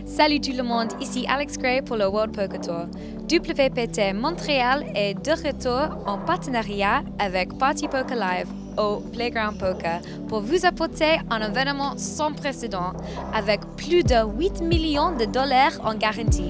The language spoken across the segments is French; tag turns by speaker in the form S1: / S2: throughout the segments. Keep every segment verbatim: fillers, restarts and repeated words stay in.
S1: Salut tout le monde, ici Alex Gray pour le World Poker Tour. W P T Montréal est de retour en partenariat avec Party Poker Live au Playground Poker pour vous apporter un événement sans précédent avec plus de huit millions de dollars en garantie.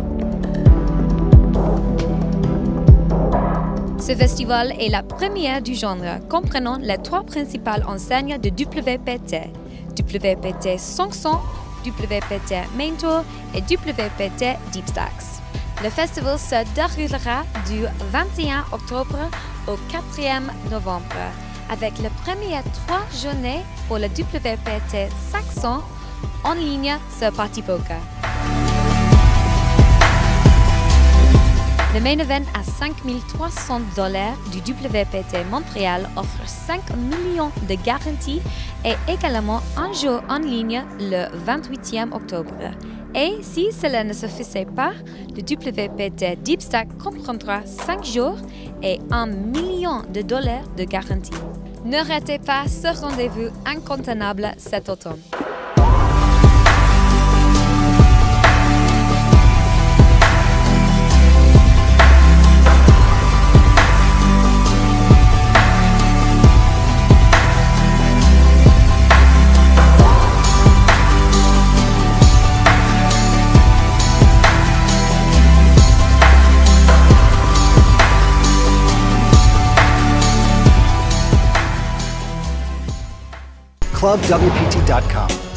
S1: Ce festival est la première du genre, comprenant les trois principales enseignes de W P T, W P T cinq cents, W P T Main Tour et W P T Deep Stacks. Le festival se déroulera du vingt et un octobre au quatrième novembre, avec les premières trois journées pour le W P T cinq cents en ligne sur Party Poker. Le main event à cinq mille trois cents dollars du W P T Montréal offre cinq millions de garanties et également un jour en ligne le vingt-huitième octobre. Et si cela ne se faisait pas, le W P T Deep Stack comprendra cinq jours et un million de dollars de garantie. Ne ratez pas ce rendez-vous incontournable cet automne.
S2: club w p t dot com